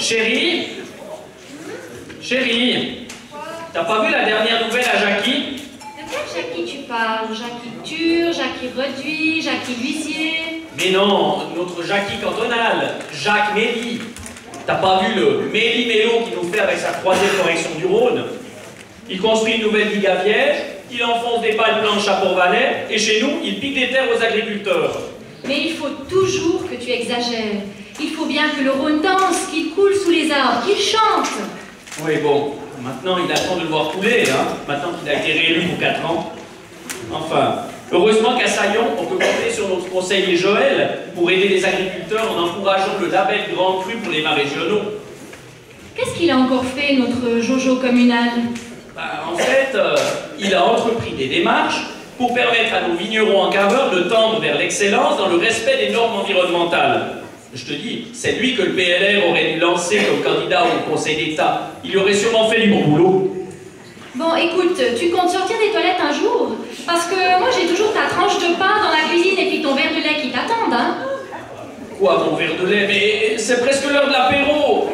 Chérie? Chérie? T'as pas vu la dernière nouvelle à Jackie? De quel Jackie tu parles? Jackie Tur, Jackie Reduit, Jackie L'Huissier? Mais non, notre Jackie cantonal, Jacques Méli. T'as pas vu le Méli-Mélo qu'il nous fait avec sa troisième correction du Rhône? Il construit une nouvelle digue à Viège, il enfonce des pales blanches à Port-Valais, et chez nous, il pique des terres aux agriculteurs. Mais il faut toujours que tu exagères. Il faut bien que le Rhône danse, qu'il coule sous les arbres, qu'il chante. Oui, bon, maintenant il attend de le voir couler, hein, maintenant qu'il a été réélu pour 4 ans. Enfin, heureusement qu'à Saillon, on peut compter sur notre conseiller Joël pour aider les agriculteurs en encourageant le label Grand Cru pour les vins régionaux. Qu'est-ce qu'il a encore fait, notre Jojo communal? En fait, il a entrepris des démarches pour permettre à nos vignerons en caveur de tendre vers l'excellence dans le respect des normes environnementales. Je te dis, c'est lui que le PLR aurait dû lancer comme candidat au Conseil d'État. Il aurait sûrement fait du bon boulot. Bon, écoute, tu comptes sortir des toilettes un jour? Parce que moi, j'ai toujours ta tranche de pain dans la cuisine et puis ton verre de lait qui t'attendent, hein? Quoi, mon verre de lait? Mais c'est presque l'heure de l'apéro!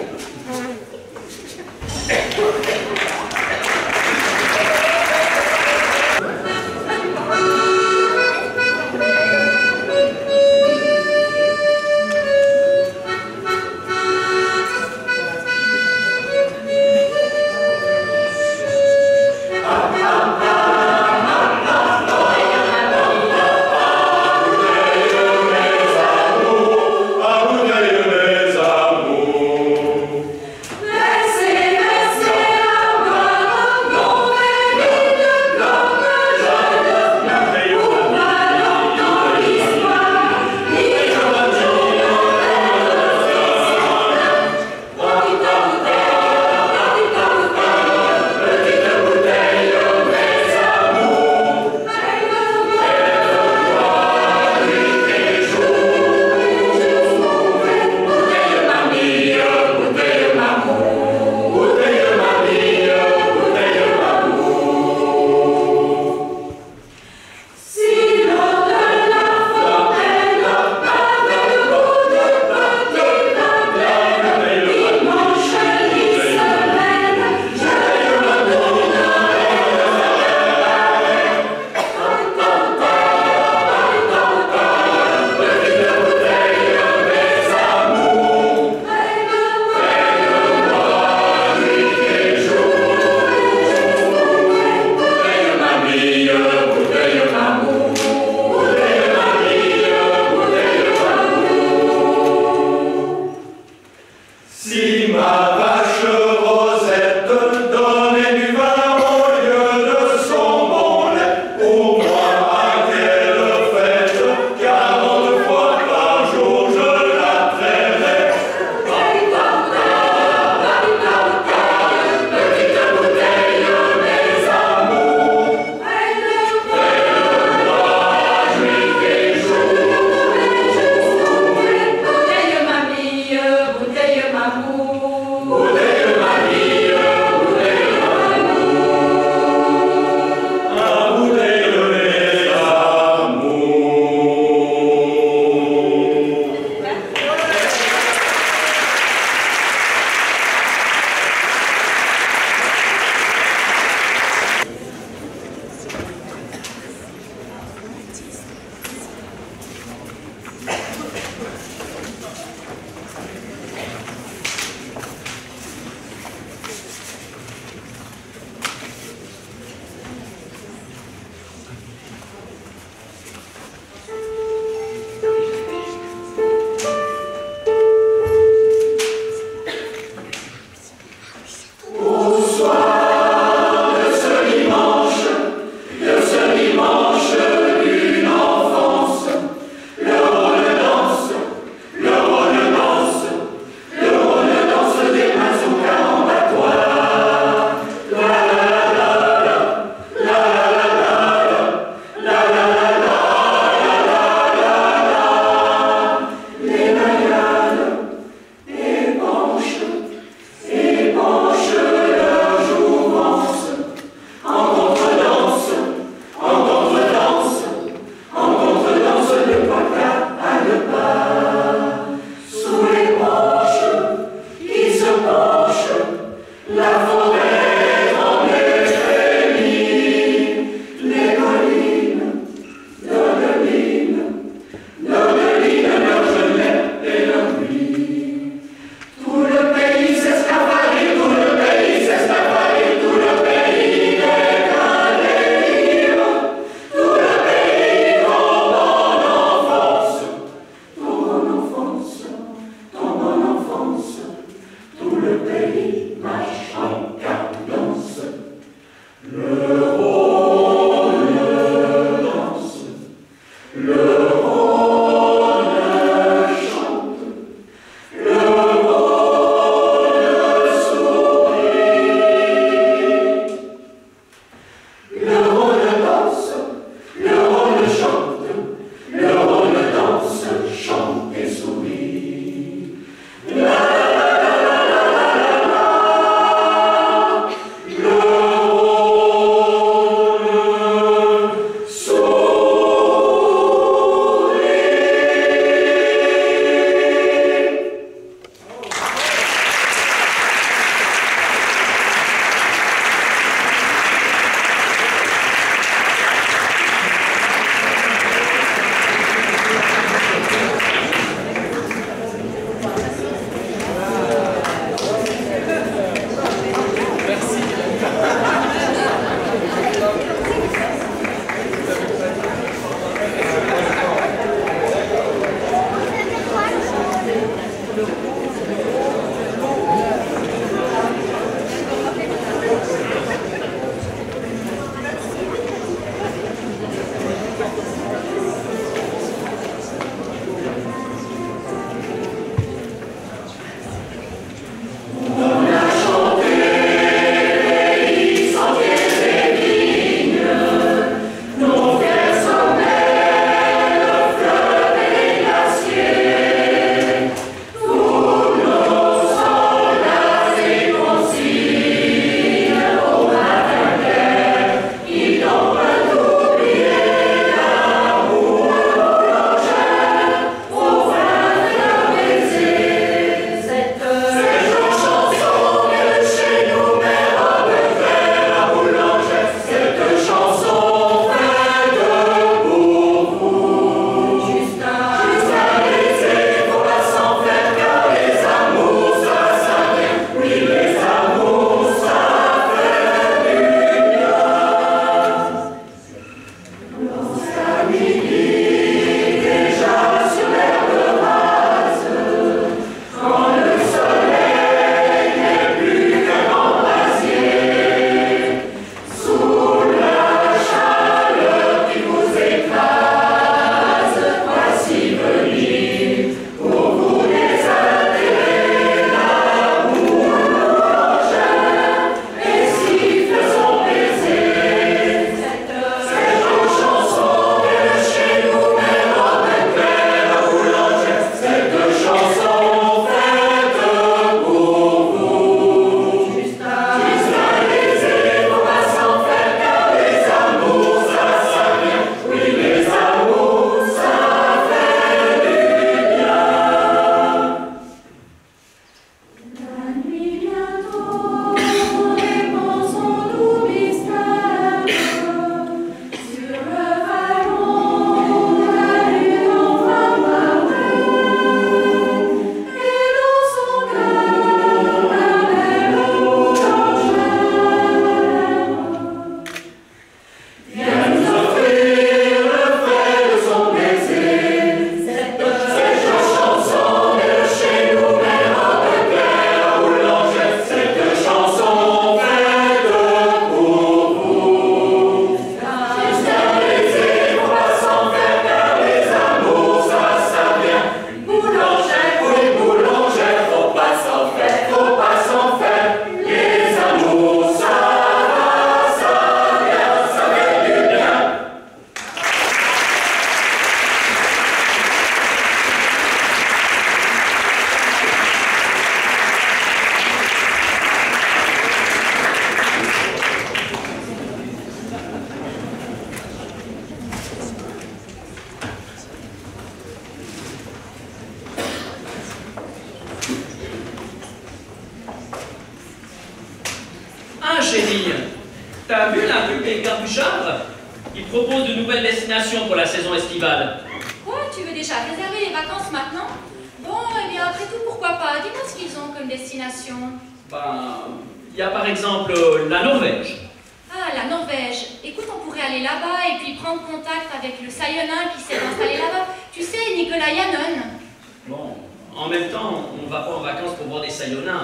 T'as vu la pub des Capuchards? Ils proposent de nouvelles destinations pour la saison estivale. Quoi? Tu veux déjà réserver les vacances maintenant? Bon, eh bien, après tout, pourquoi pas? Dis-moi ce qu'ils ont comme destination. Ben, il y a par exemple la Norvège. Ah, la Norvège. Écoute, on pourrait aller là-bas et puis prendre contact avec le Sayonin qui s'est installé là-bas. Tu sais, Nicolas Yannon. Bon, en même temps, on va pas en vacances pour voir des Sayonins.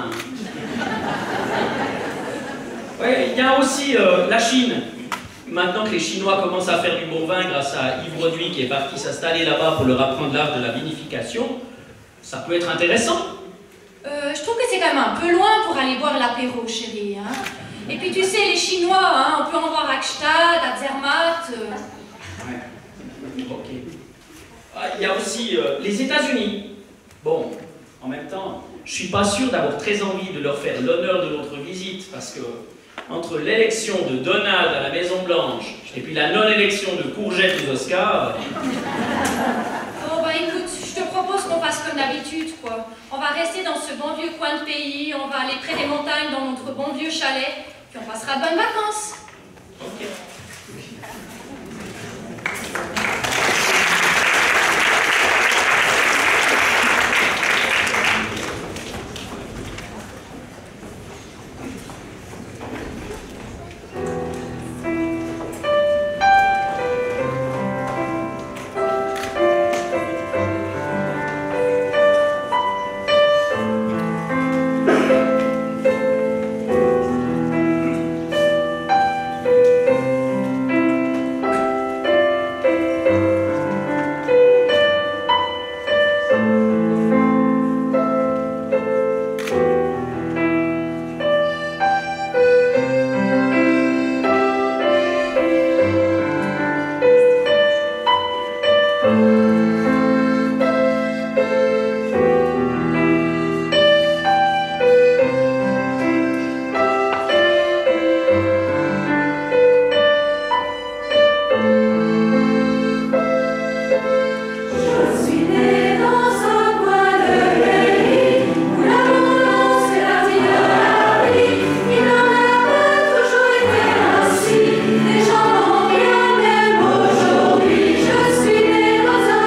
Ouais, il y a aussi la Chine. Maintenant que les Chinois commencent à faire du bon vin grâce à Yves Roduit qui est parti s'installer là-bas pour leur apprendre l'art de la vinification, ça peut être intéressant. Je trouve que c'est quand même un peu loin pour aller boire l'apéro, chérie. Hein. Et puis tu sais, les Chinois, hein, on peut en voir à Gstaad, à Zermatt. Ouais, ok. Ah, il y a aussi les États-Unis. Bon, en même temps, je suis pas sûr d'avoir très envie de leur faire l'honneur de notre visite parce que entre l'élection de Donald à la Maison-Blanche et puis la non-élection de Courgette aux Oscars... Oh bah écoute, je te propose qu'on fasse comme d'habitude, quoi. On va rester dans ce bon vieux coin de pays, on va aller près des montagnes dans notre bon vieux chalet, puis on passera de bonnes vacances. Ok. Déjà, bien même aujourd'hui, je suis né dans un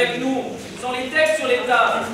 avec nous. Ils ont les textes sur les tables.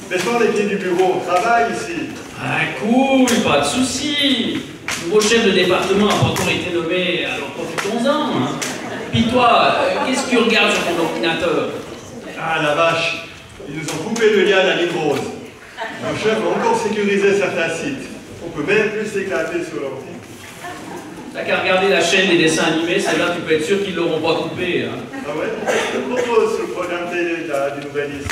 Laisse-moi les pieds du bureau, on travaille ici. Ah cool, pas de soucis. Nouveau chef de département a pas encore été nommé, alors profitons-en. Hein. Puis toi, qu'est-ce que tu regardes sur ton ordinateur? Ah la vache, ils nous ont coupé le lien à la ligne rose. Nos chefs ont encore sécurisé certains sites. On peut même plus s'éclater sur l'ordi. T'as qu'à regarder la chaîne des dessins animés, celle-là tu peux être sûr qu'ils l'auront pas coupée. Hein. Ah ouais? Je te propose le programme télé du Nouvel Is.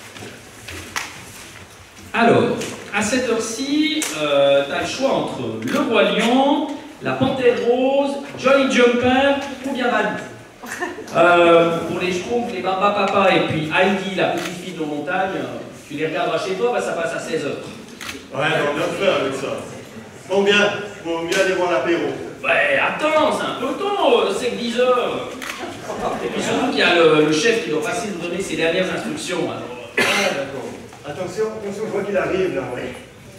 Alors, à cette heure-ci, t'as le choix entre le Roi Lion, la Panthère Rose, Johnny Jumper ou bien Balou. Pour les Schtroumpfs, les Bamba Papa et puis Heidi, la petite fille de montagne, tu les regarderas chez toi, bah, ça passe à 16h. Ouais, on va bien faire avec ça. Bon bien, faut mieux aller voir l'apéro. Ouais, attends, c'est un peu tôt, c'est que 10h. Et puis surtout qu'il y a le chef qui doit passer nous donner ses dernières instructions. Alors. Ah d'accord. Attention, attention, je vois qu'il arrive là, ouais.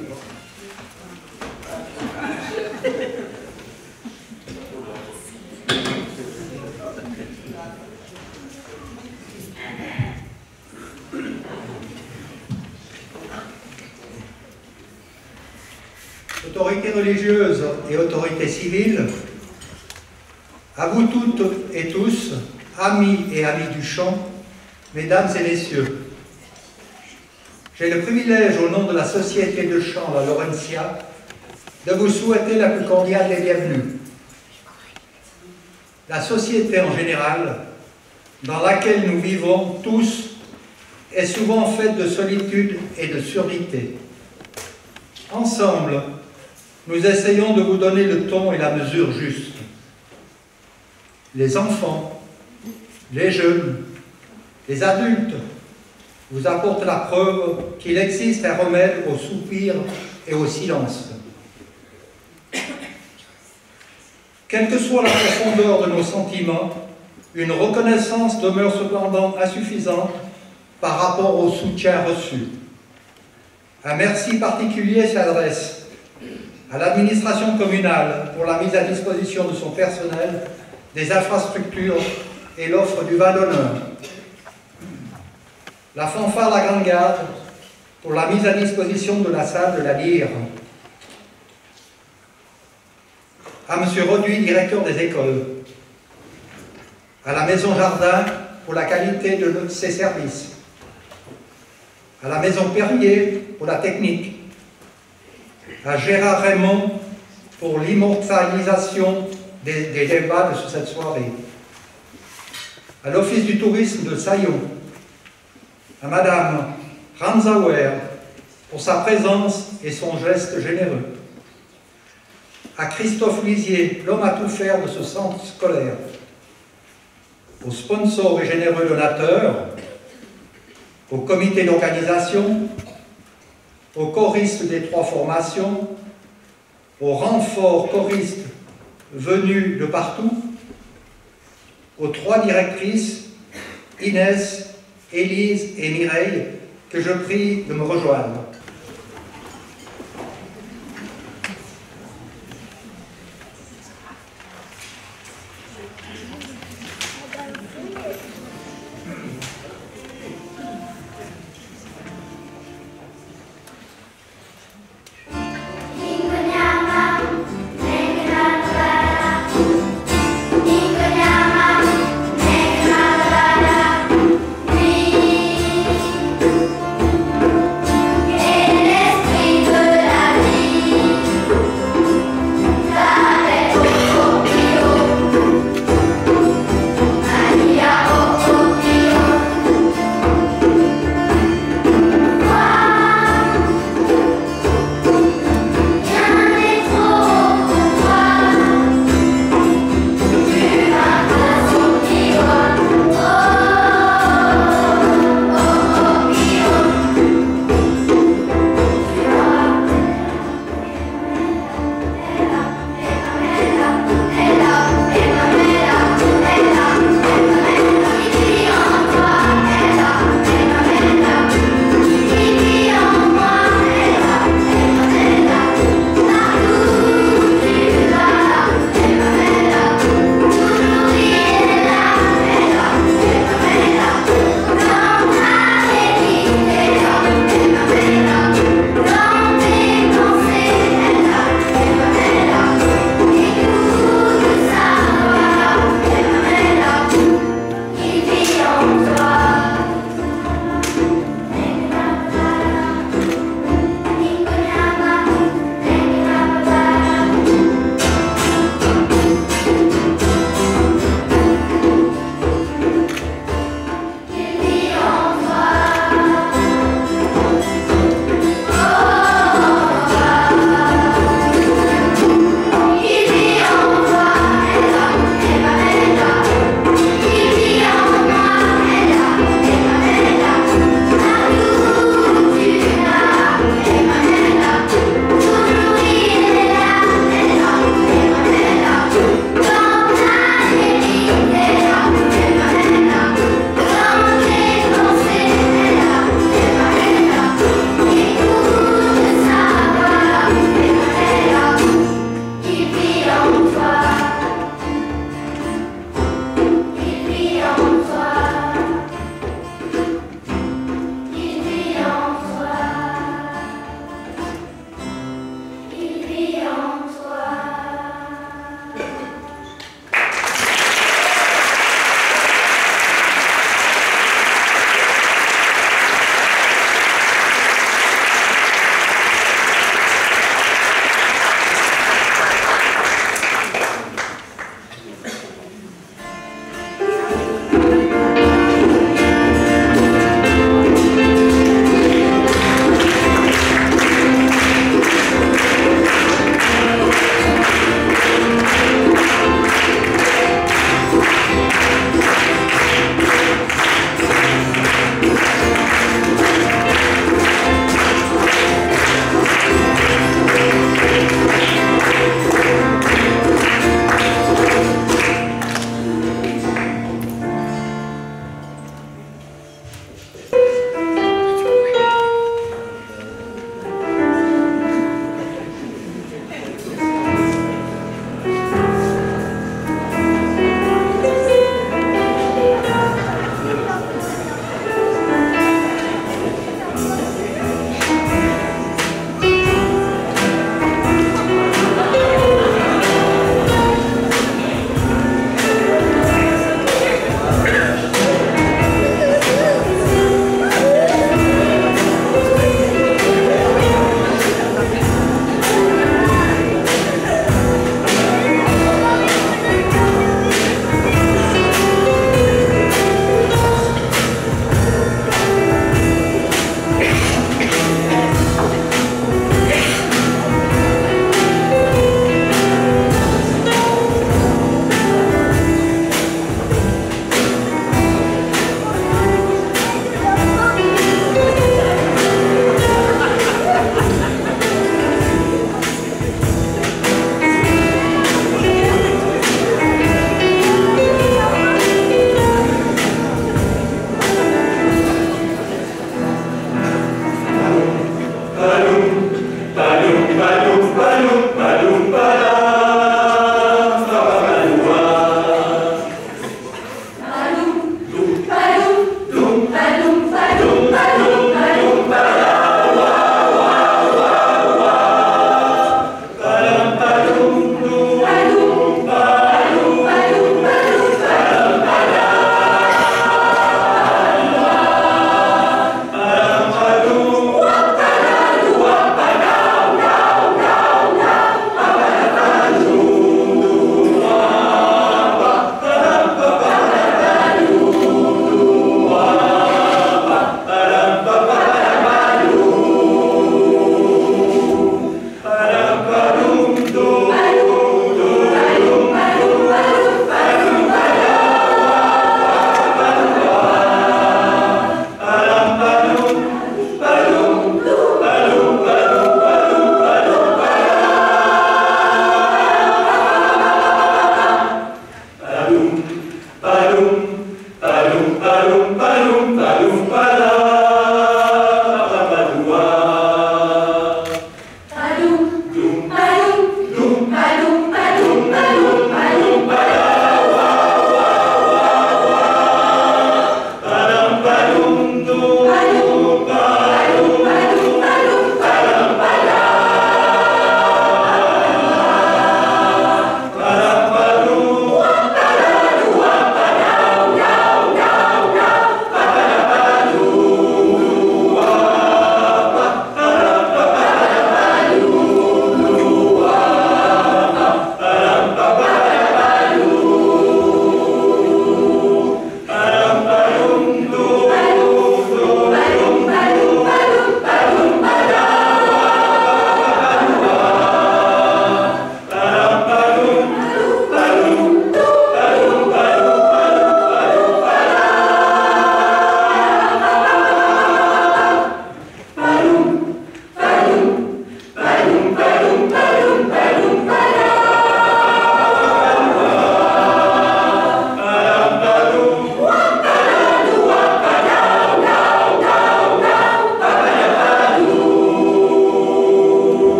Autorité religieuse et autorité civile, à vous toutes et tous, amis et amis du chant, mesdames et messieurs, j'ai le privilège, au nom de la Société de chant La Laurentia, de vous souhaiter la plus cordiale des bienvenues. La société en général, dans laquelle nous vivons tous, est souvent faite de solitude et de surdité. Ensemble, nous essayons de vous donner le ton et la mesure juste. Les enfants, les jeunes, les adultes vous apportent la preuve qu'il existe un remède au soupir et au silence. Quelle que soit la profondeur de nos sentiments, une reconnaissance demeure cependant insuffisante par rapport au soutien reçu. Un merci particulier s'adresse à l'administration communale pour la mise à disposition de son personnel, des infrastructures et l'offre du vin d'honneur. La fanfare La Grande Garde pour la mise à disposition de la salle de la lyre. À M. Roduit, directeur des écoles. À la Maison Jardin pour la qualité de ses services. À la Maison Perrier pour la technique. À Gérard Raymond pour l'immortalisation des débats de cette soirée. À l'Office du tourisme de Saillon. À Madame Ranzauer pour sa présence et son geste généreux. À Christophe Lisier, l'homme à tout faire de ce centre scolaire. Aux sponsors et généreux donateurs, au comité d'organisation, aux choristes des 3 formations, aux renforts choristes venus de partout, aux 3 directrices, Inès, Élise et Mireille, que je prie de me rejoindre.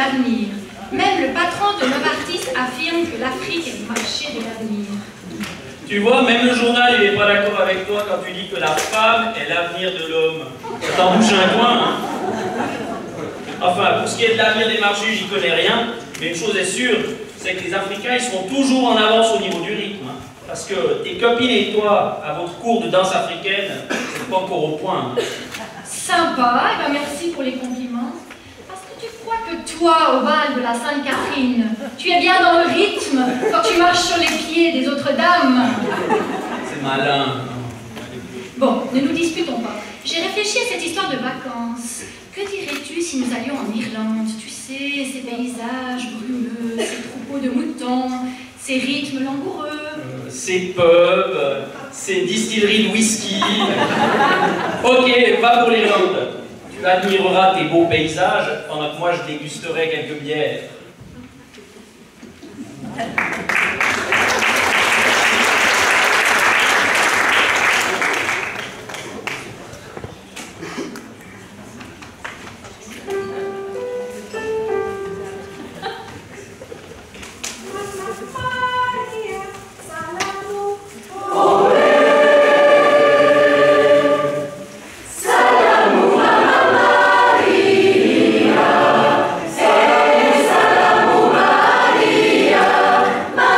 l'avenir. Même le patron de Novartis affirme que l'Afrique est le marché de l'avenir. Tu vois, même le journal, il n'est pas d'accord avec toi quand tu dis que la femme est l'avenir de l'homme. Ça t'en bouge un coin, hein? Enfin, pour ce qui est de l'avenir des marchés, j'y connais rien, mais une chose est sûre, c'est que les Africains, ils seront toujours en avance au niveau du rythme. Hein, parce que tes copines et toi, à votre cours de danse africaine, c'est pas encore au point. Hein. Sympa, et ben merci pour les compliments. Parce que tu crois que toi, au bal de la Sainte-Catherine, tu es bien dans le rythme quand tu marches sur les pieds des autres dames. C'est malin. Bon, ne nous disputons pas. J'ai réfléchi à cette histoire de vacances. Que dirais-tu si nous allions en Irlande? Tu sais, ces paysages brumeux, ces troupeaux de moutons, ces rythmes langoureux. Ces pubs, ces distilleries de whisky. Ok, va pour l'Irlande. Tu admireras tes beaux paysages pendant que moi je dégusterai quelques bières. Maria,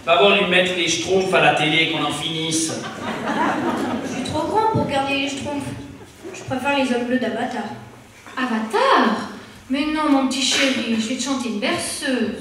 Va voir lui mettre les schtroumpfs à la télé, qu'on en finisse. Je suis trop grand pour garder les schtroumpfs. Je préfère les hommes bleus d'Avatar. Avatar? Mais non, mon petit chéri, je vais te chanter une berceuse.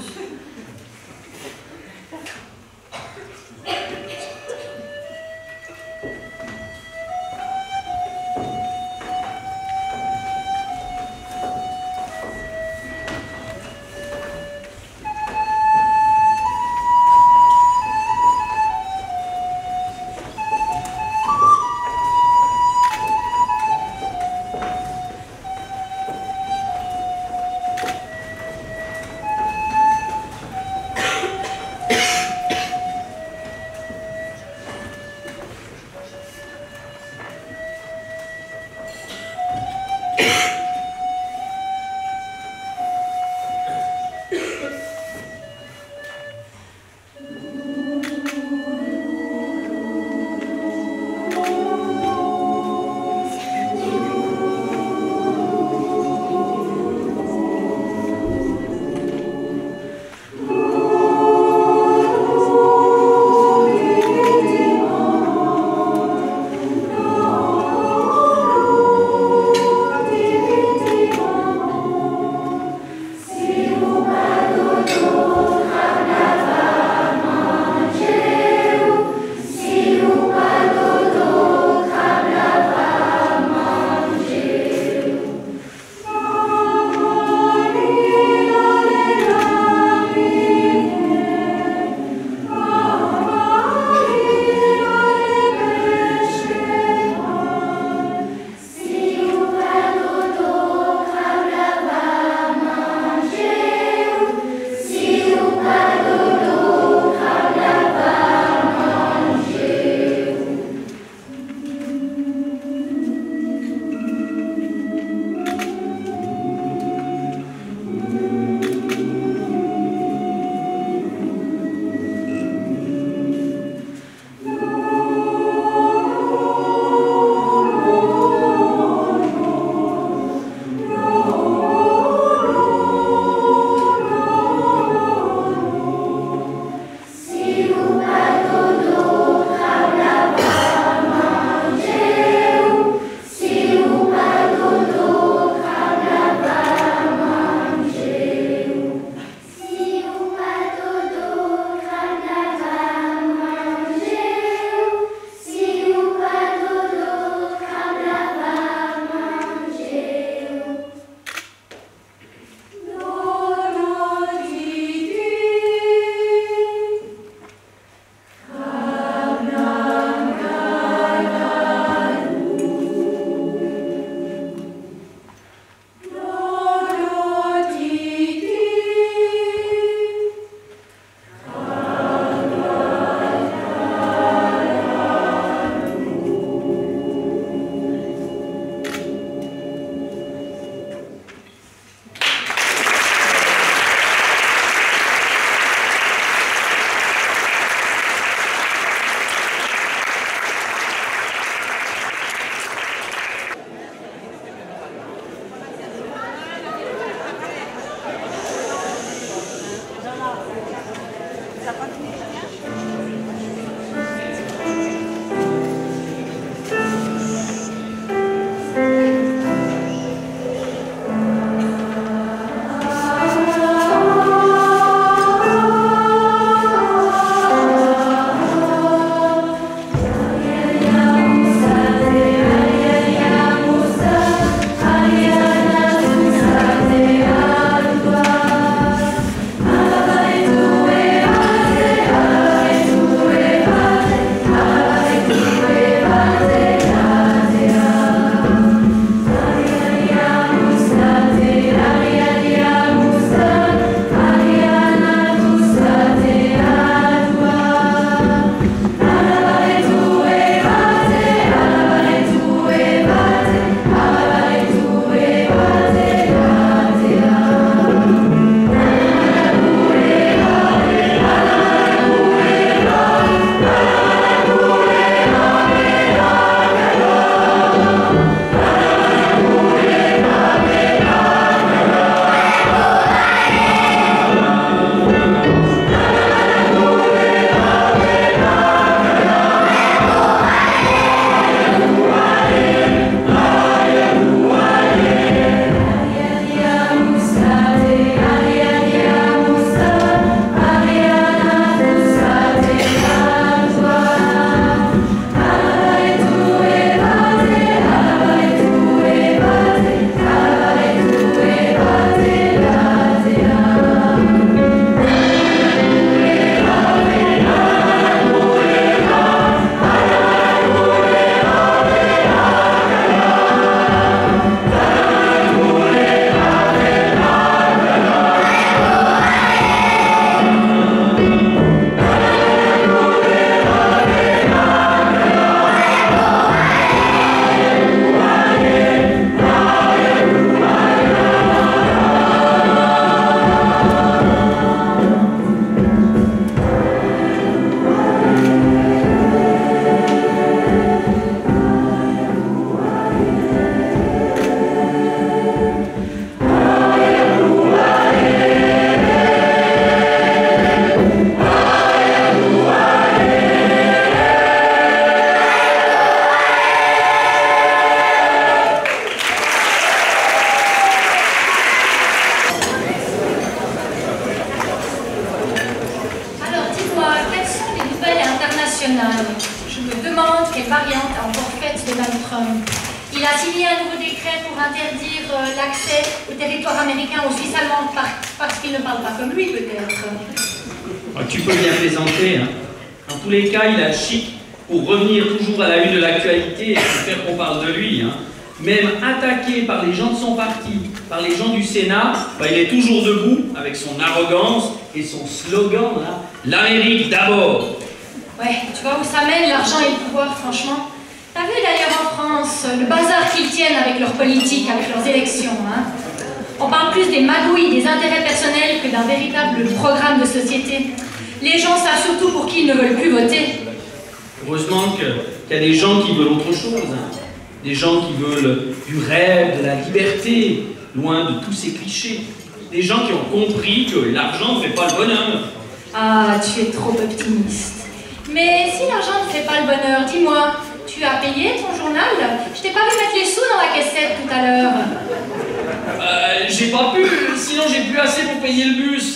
Il a signé un nouveau décret pour interdire l'accès au territoire américain aux Suisses allemands parce qu'ils ne parlent pas comme lui, peut-être. Tu peux bien plaisanter, hein. Dans tous les cas, il a le chic pour revenir toujours à la une de l'actualité et pour faire qu'on parle de lui, hein. Même attaqué par les gens de son parti, par les gens du Sénat, il est toujours debout avec son arrogance et son slogan, là, l'Amérique d'abord. Ouais, tu vois où ça mène l'argent et le pouvoir, franchement. T'as vu d'ailleurs en France le bazar qu'ils tiennent avec leur politique, avec leurs élections, hein. On parle plus des magouilles, des intérêts personnels que d'un véritable programme de société. Les gens savent surtout pour qui ils ne veulent plus voter. Heureusement qu'il y a des gens qui veulent autre chose, hein. Des gens qui veulent du rêve, de la liberté, loin de tous ces clichés. Des gens qui ont compris que l'argent ne fait pas le bonheur. Ah, tu es trop optimiste. Mais si l'argent ne fait pas le bonheur, dis-moi, tu as payé ton journal? Je t'ai pas vu mettre les sous dans la caissette tout à l'heure. J'ai pas pu, sinon j'ai plus assez pour payer le bus.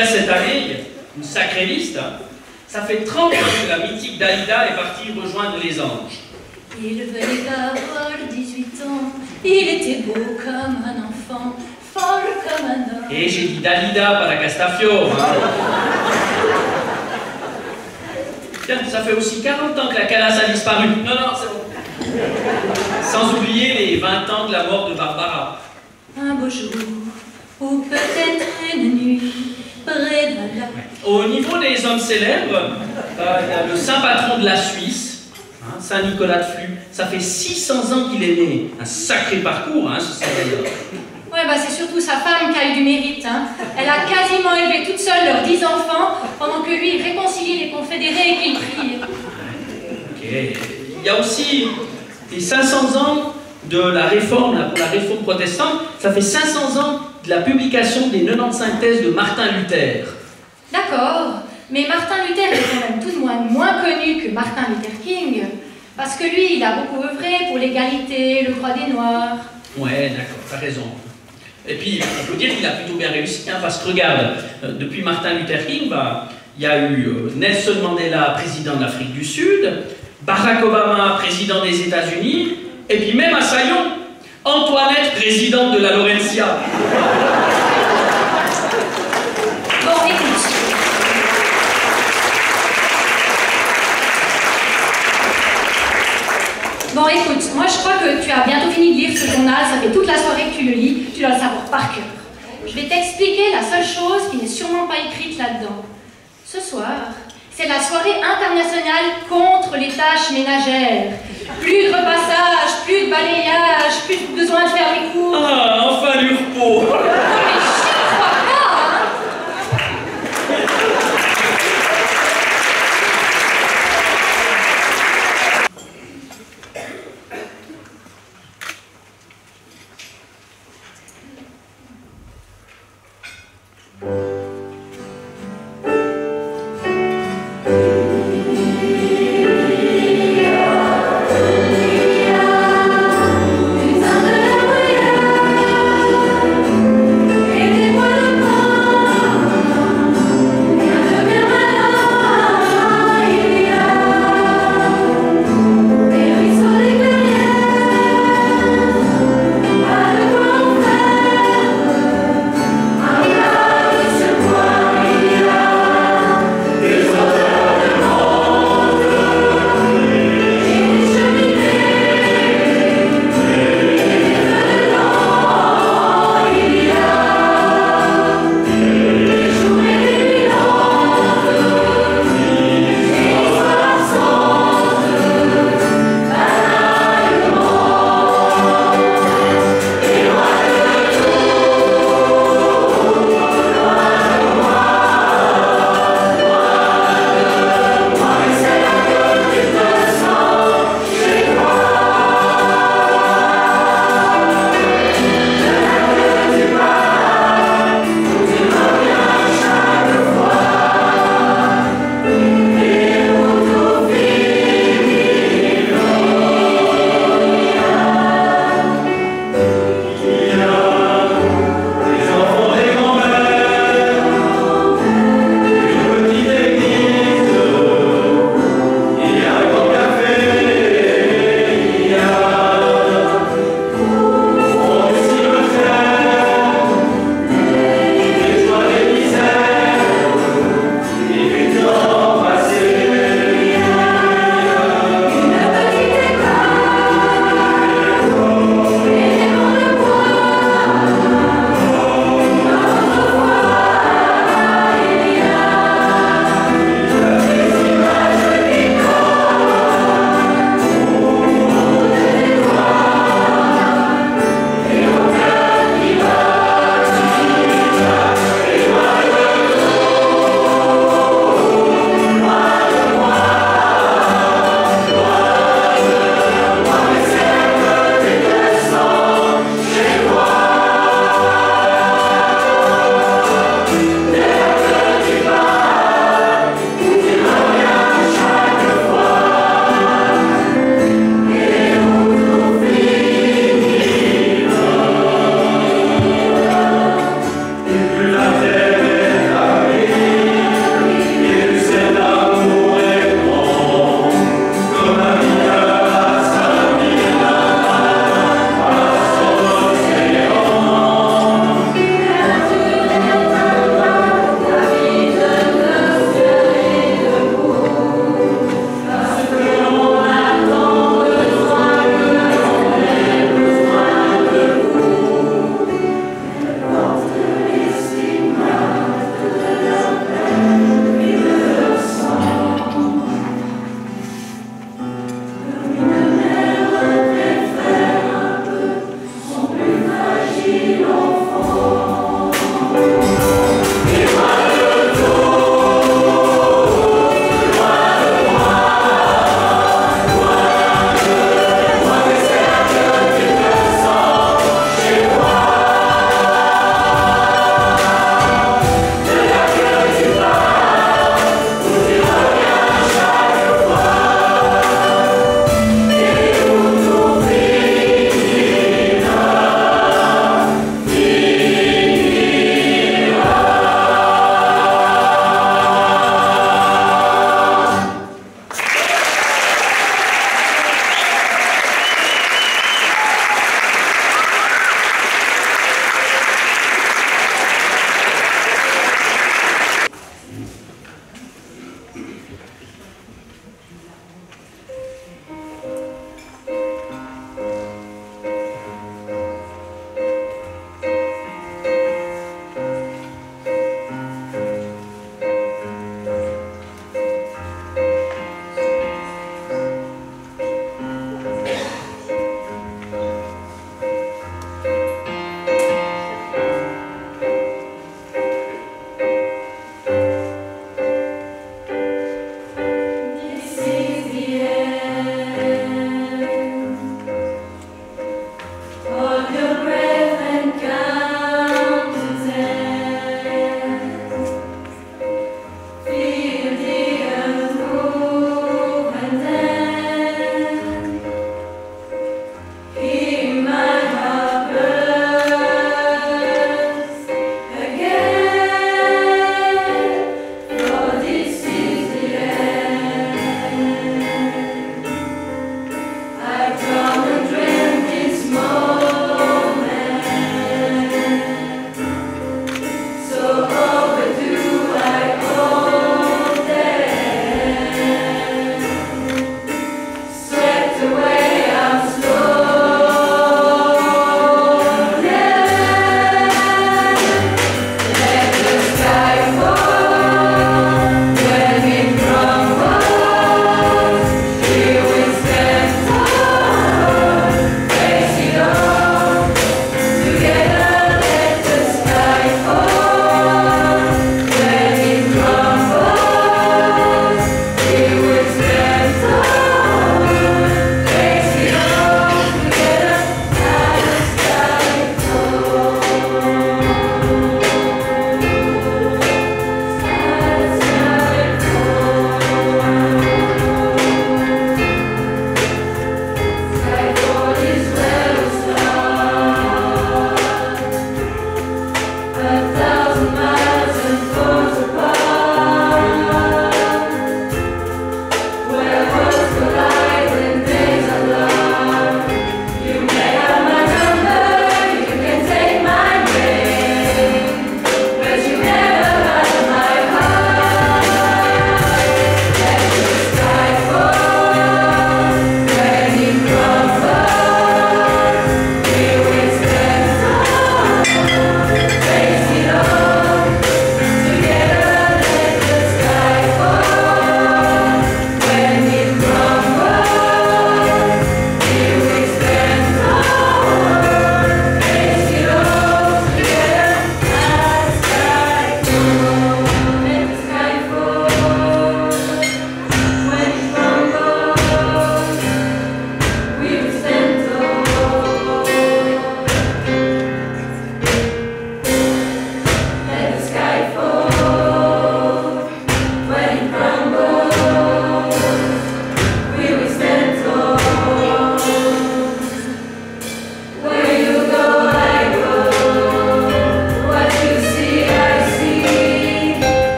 a cette année, une sacrée liste, hein. Ça fait 30 ans que la mythique Dalida est partie rejoindre les anges. Il venait d'avoir 18 ans, il était beau comme un enfant, fort comme un homme. Et j'ai dit Dalida, pas la Castafiore. Hein. Tiens, ça fait aussi 40 ans que la Calas a disparu. Non, non, c'est bon. Sans oublier les 20 ans de la mort de Barbara. Un beau jour, ou peut-être une nuit, près d'un lac. Au niveau des hommes célèbres, il y a le saint patron de la Suisse, hein, Saint Nicolas de Flux. Ça fait 600 ans qu'il est né. Un sacré parcours, hein, ce saint-là. Ouais, bah c'est surtout sa femme qui a eu du mérite. Hein. Elle a quasiment élevé toute seule leurs 10 enfants, pendant que lui, il réconcilie les confédérés et qu'il prie. Ok. Il y a aussi les 500 ans de la réforme, là, pour la réforme protestante. Ça fait 500 ans de la publication des 95 thèses de Martin Luther. D'accord, mais Martin Luther est quand même tout de moins connu que Martin Luther King, parce que lui, il a beaucoup œuvré pour l'égalité, le droit des Noirs. Ouais, d'accord, t'as raison. Et puis, on peut dire qu'il a plutôt bien réussi, hein, parce que regarde, depuis Martin Luther King, bah, il y a eu Nelson Mandela, président de l'Afrique du Sud, Barack Obama, président des États-Unis, et puis même à Saillon, Antoinette, présidente de la Laurentia. Bon, écoute. Bon, écoute, moi je crois que tu as bientôt fini de lire ce journal, ça fait toute la soirée que tu le lis, tu dois le savoir par cœur. Je vais t'expliquer la seule chose qui n'est sûrement pas écrite là-dedans. Ce soir, c'est la soirée internationale contre les tâches ménagères. Plus de repassage, plus de balayage, plus besoin de faire les cours. Ah, enfin du repos.